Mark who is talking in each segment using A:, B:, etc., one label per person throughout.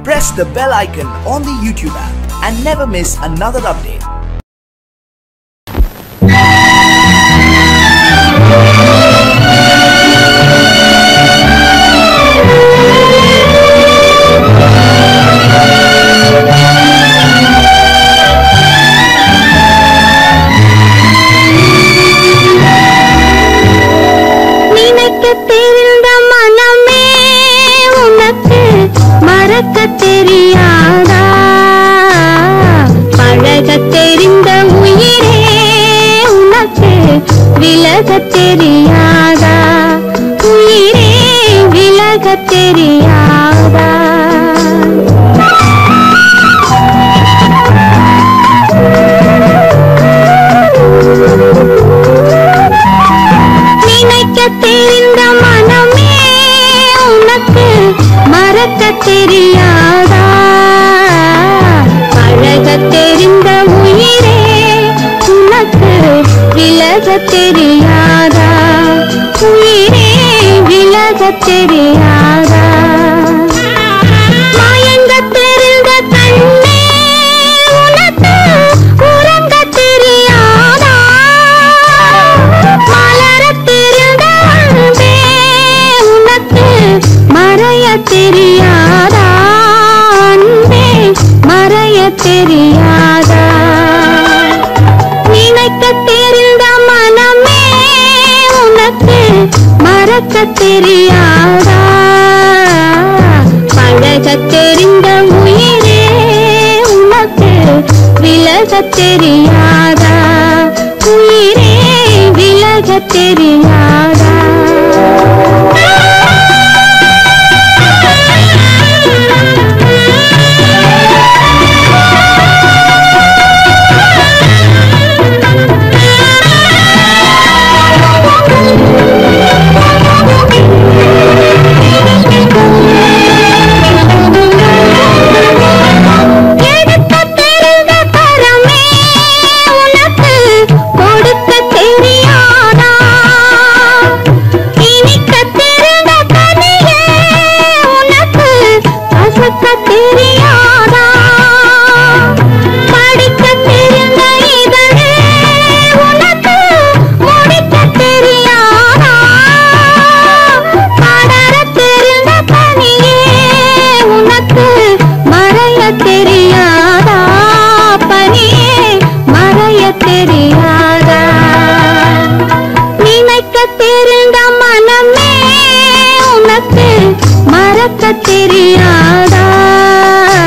A: press the bell icon on the YouTube app and never miss another update.
B: தெரியாதா பழக தெரிந்த உயிரே உனக்கு விலக தெரியாதா உயிரே விலக தெரியாதா நினைக்க தெரிந்த மனமே உனக்கு மறக்க தெரியாதா பழக தெரிந்த உயிரே உனக்கு விலக தெரியாதா உயிரே விலக தெரியாதா மயங்க தெரிந்த கண்ணே உனக்கு உறங்க தெரியாதா மலர தெரிந்த அன்பே உனக்கு மறைய தெரியாதா அன்பே மறைய தெரியாதா நினைக்க தெரிந்த மனமே உனக்கு மறக்க தெரியாதா பழக தெரிந்த உயிரே உனக்கு விலக தெரியாதா உயிரே விலக தெரியாதா தெரிந்த மனமே உனக்கு மறக்க தெரியாதா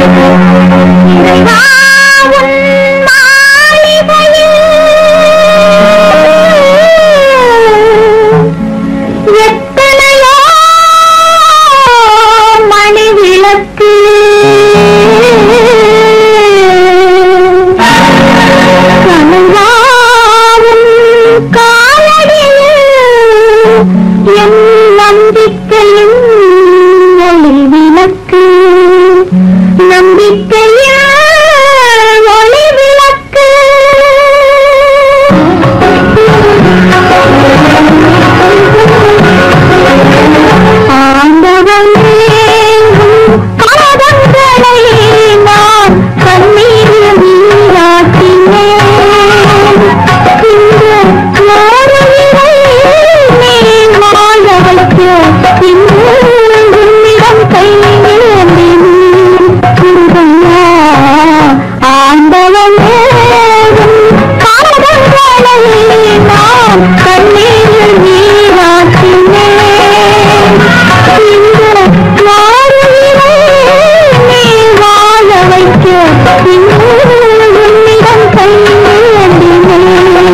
B: இறைவா உன் மாளிகையில் எத்தனையோ மணி விளக்கு கனவாவும் காலடியில் என் நம்பிக்கையும் ஒளி விளக்கு நம்பிக்கையில் ஒளி விளக்கு ஆண்டவனே பாதங்களை நான் கண்ணீரில் நீராட்டினேன் இந்த மாறுயிரை நீ வாழ வைக்க இன்று உன்னிடம் கையேந்தினேன் குருதையா ஆண்டவனே பாதங்களை நான் கண்ணீரில் நீராட்டினேன் இந்த மாறுயிரை நீ வாழ வைக்க இன்று உன்னிடம் கையேந்தினேன்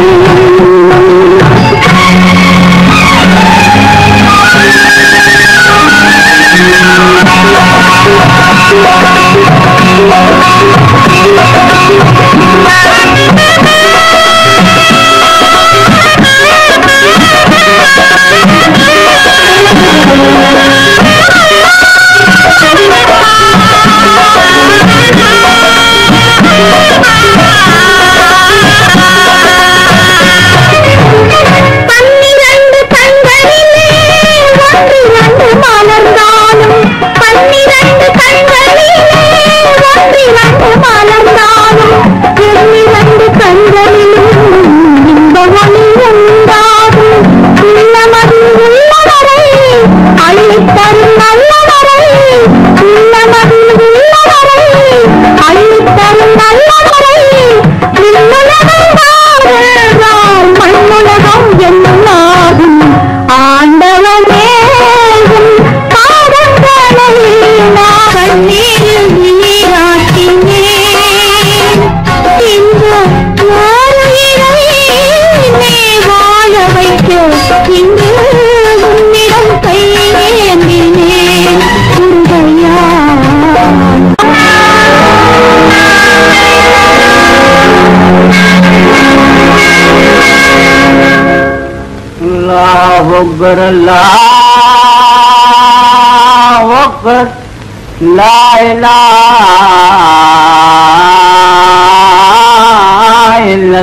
B: பன்னிரண்டு கண்களிலே ஒன்றிரண்டு மலர்ந்தாலும் பன்னிரண்டு கண்களிலே ஒன்றிரண்டு மலர்ந்தாலும் இரண்டு கண்களிலும் இன்ப ஒளி உண்டாகும் உள்ளமதி உள்ளவரை அள்ளித்தரும் நல்லவரை உள்ளமதி உள்ளவரை அள்ளித்தரும் நல்லவரை விண்ணுலகம் வாழ்ந்தால் மண்ணுலகம் என்னாகும் ஆண்டவனே உன் பாதங்களை நான் கண்ணீரில் நீராட்டினேன் இந்த மாறுயிரை நீ வாழ வைக்க இன்று உன்னிடம் கையேந்தினேன் குருதையா
C: अल्लाह अकबर अल्लाह अकबर ला इलाहा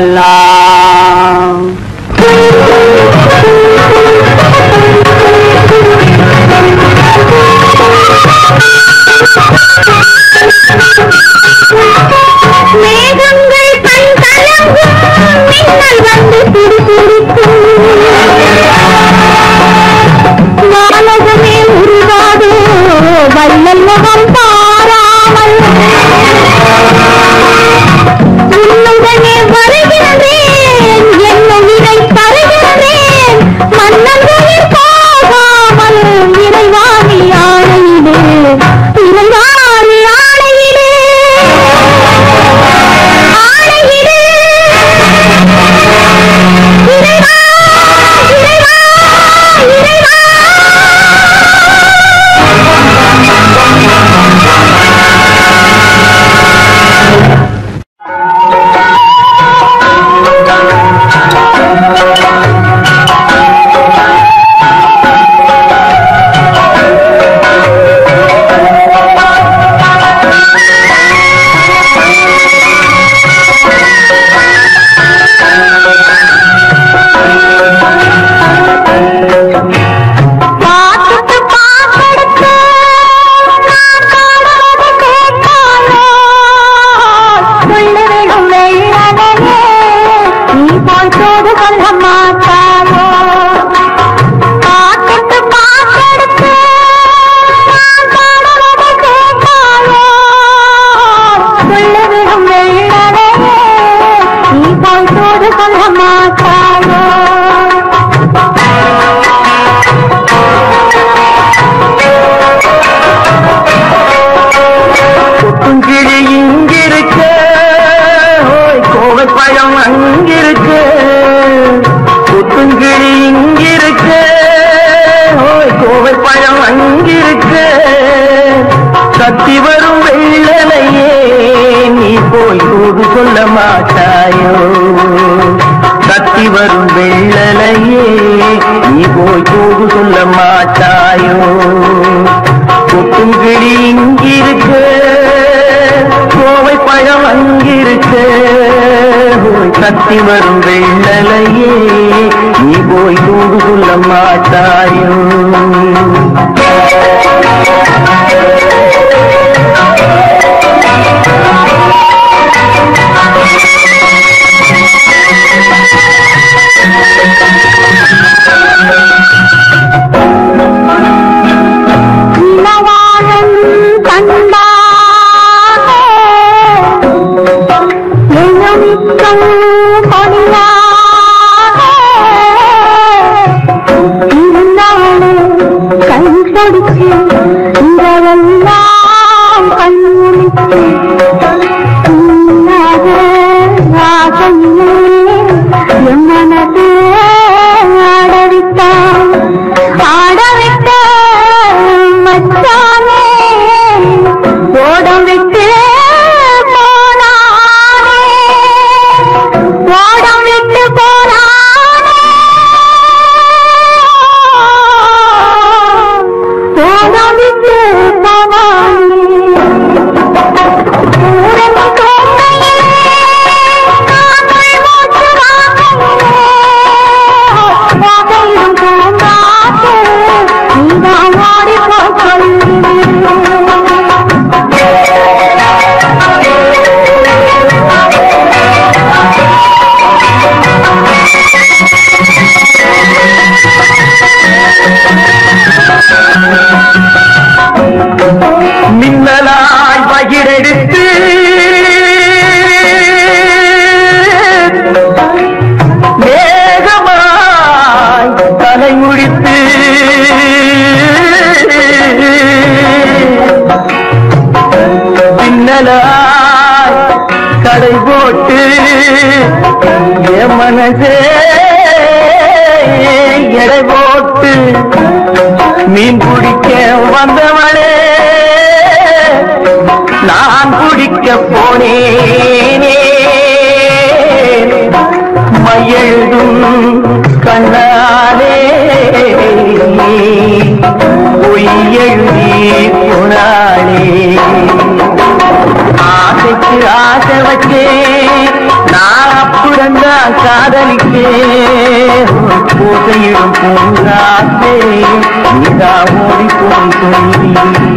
C: इल्लल्लाह
B: மேகங்கள் கண் கலங்கும் மின்னல் வந்து துடிதுடிக்கும் வானகமே உருவாதோ வள்ளல் முகம் பாராமல் உன்னுடனே வருகின்றேன் என் உயிரை தருகின்றேன் மன்னன்களில் போகாமல் இறைவாணி ஆணையிலே இறைவாணி ஆணையிலே ஆணையிலே இறைவா இறைவா இறைவா
C: கொத்துங்கிழி இங்கிருக்க கோவை பழம் அங்கிருக்க கொத்துங்கிழி இங்கிருக்க கோவை பழம் அங்கிருக்க கத்தி வரும் வெள்ளலையே நீ போய் தூது சொல்ல மாட்டாயோ கத்தி வரும் வெள்ளலையே நீ போய் தூது சொல்ல மாட்டாயோ கொத்துங்கிழி இங்கிருக்க கோவை பழம் அங்கிருக்க கத்தி வரும் வெள்ளலையே நீ போய் தூது சொல்ல மாட்டாயோ மின்னலாய் பகிரெடுத்து வேகமாய் தலை முடித்து பின்னலாய் கடை போட்டு என் மனசே எடை போட்டு மீன் பிடிக்க வந்தவளே நான் பிடிக்க போனேனே மையெழுதும் கண்ணாலே பொய் எழுதி போனாளே ஆசைக்கு ஆசை வச்சே நான் அப்புறந்தான் காதலிக்கே பூசையிடும் பூங்காத்தே நீதா ஓடி போய் சொல்லி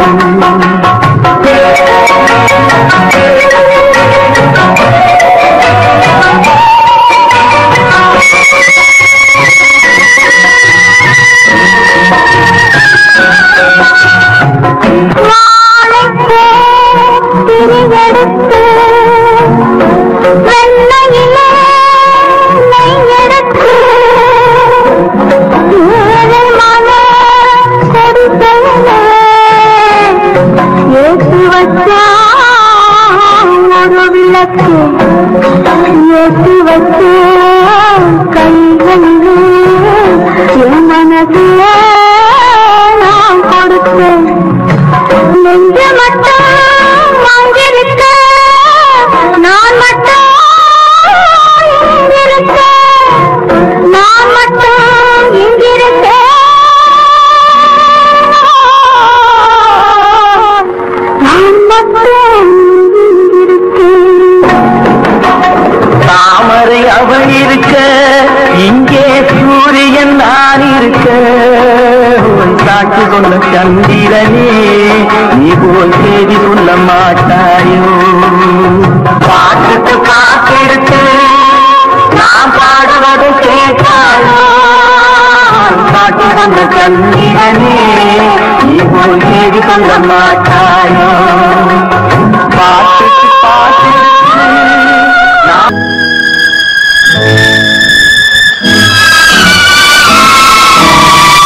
B: ஏற்றி வச்சு கைகளிலே என் மனதிலே நான் கொடுத்தேன் நெஞ்சு மட்டும் வாங்கியிருக்க நான் மட்டும் இங்கிருக்க நான் மட்டும் இங்கிருக்க நான் மட்டும்
C: தாமரை அவள் இருக்க இங்கே சூரியன் நான் இருக்க சாட்சி சொன்ன சந்திரனே நீ போல் செய்தி சொல்ல மாட்டாயோ பாட்டுக்கு காத்திருக்கு நான் பாடுவதை கேட்டாயோ சாட்சி சொன்ன சந்திரனே நீ போல் செய்தி சொல்ல மாட்டாயோ பாட்டுக்கு பாட்டிருக்கு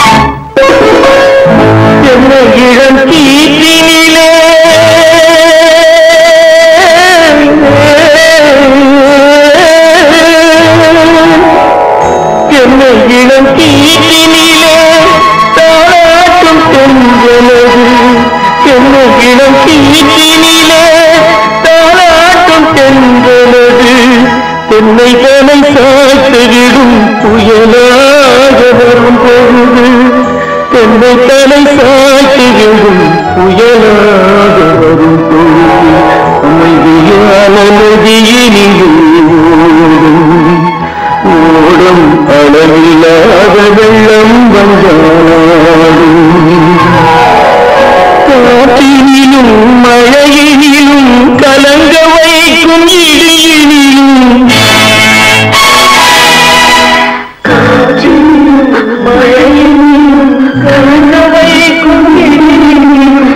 C: என்னை இளம் கீற்றினிலே கீட்டினிலே தாளாட்டும் தென்றலது என்ன இளம் கீட்டினிலே தாளாட்டும் தென்றலது என்னை தலை சாய்த்துவிடும் புயலாக வரும் பொழுது என்னை தலை சாய்த்துவிடும் புயலாக வரும் பொழுது அமைதியான நதியினிலும் ஓடும் அளவில்லாத வெள்ளம் வந்தாடும் காற்றினிலும் மழையினிலும் கலங்க வைக்கும் இடியினிலும் மழையினிலும் கலங்க வைக்கும் இடியினிலும்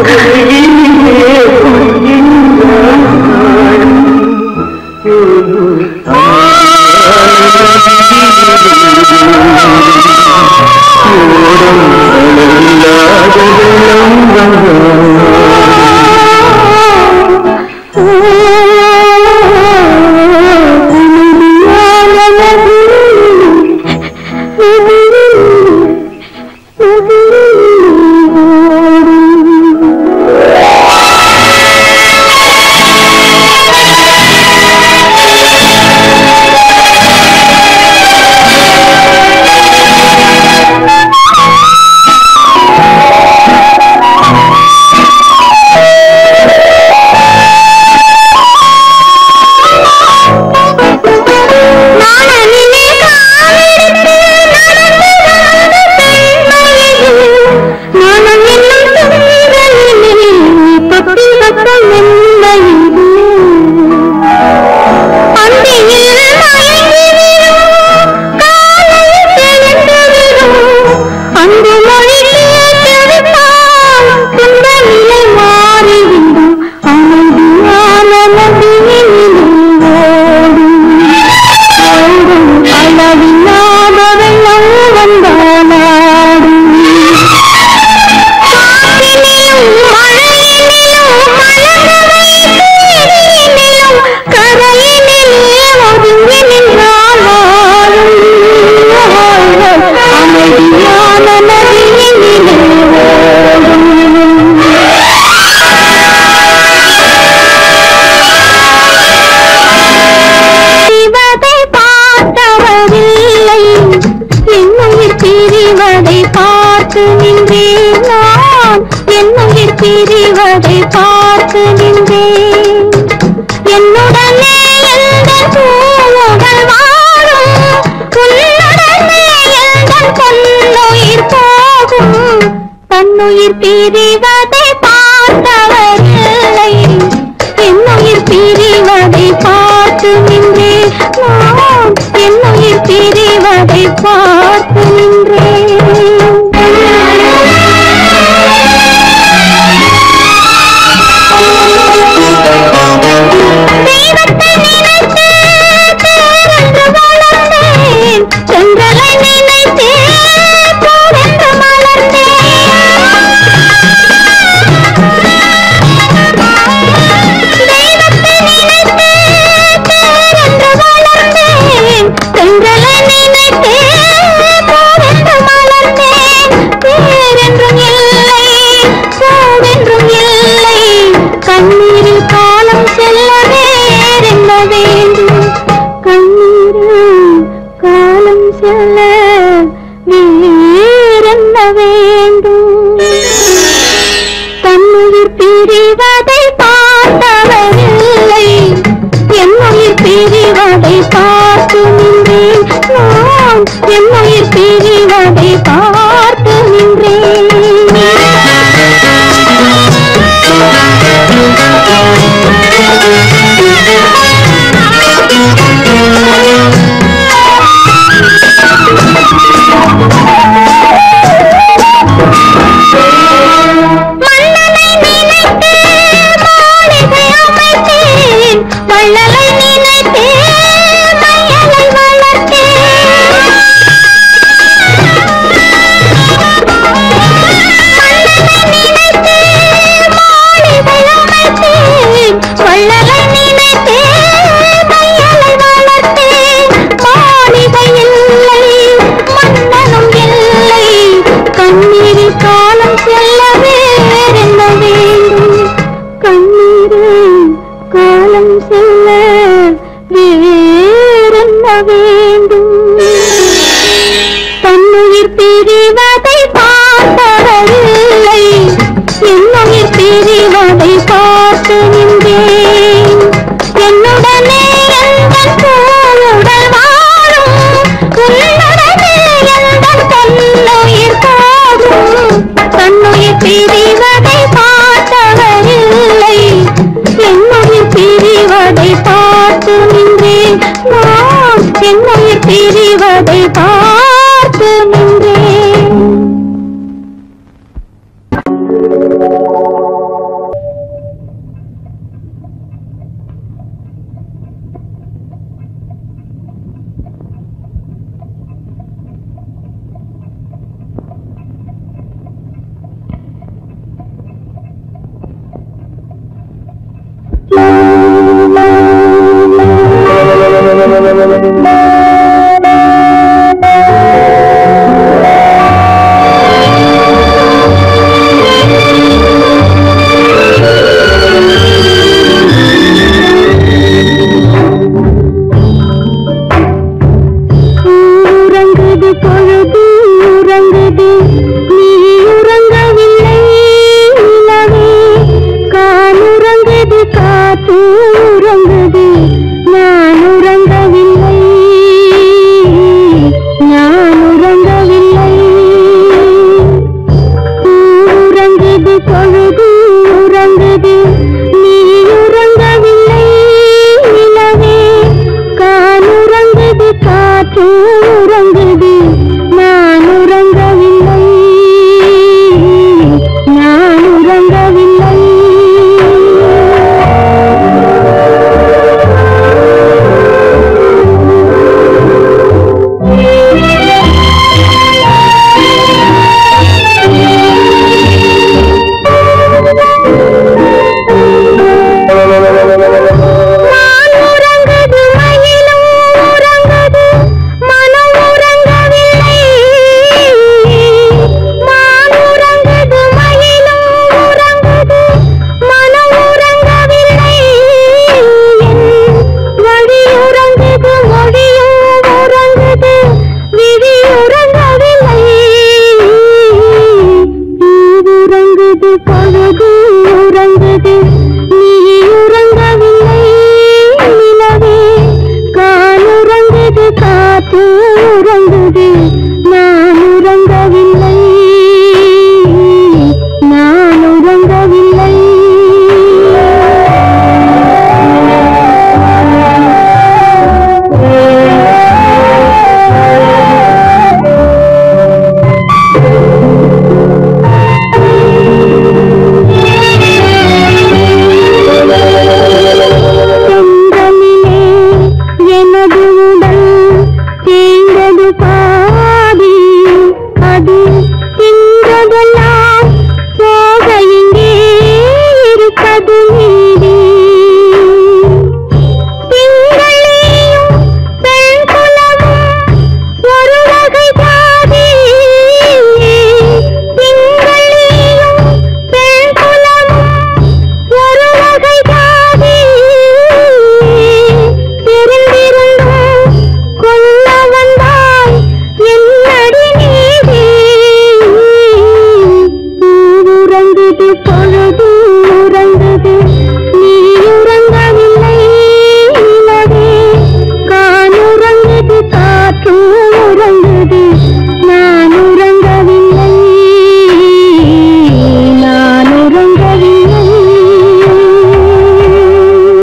B: பிரிவதை பார்த்து நின்றேன். என்னுடனே எந்த பூவுகள் வாழும், உன்னுடனே எந்த பொன்னுயிர் போகும். தன்னுயிர் பிரிவதை பார்த்தவரில்லை, என்னுயிர் பிரிவதை பார்த்து நின்றேன். நான் என்னுயிர் பிரிவதை பார்த்து நின்றேன். மன்னனும் காலம் செல்ல வேறென்ன வேண்டும்? தன்னுயிர் பிரிவதை பார்த்தவரில்லை, என்னுயிர் பிரிவதை பார்த்து நின்றேன். என்னுடனே எந்தன் பூவுடல் வாழும், உன்னுடனே எந்தன் தன்னுயிர் போகும். தன்னுயிர் பிரிவதை பார்த்தவரில்லை, என்னுயிர் பிரிவதை பார்த்து நின்றேன். நான் என்னுயிர் பிரிவதை பார்த்து நின்றேன்.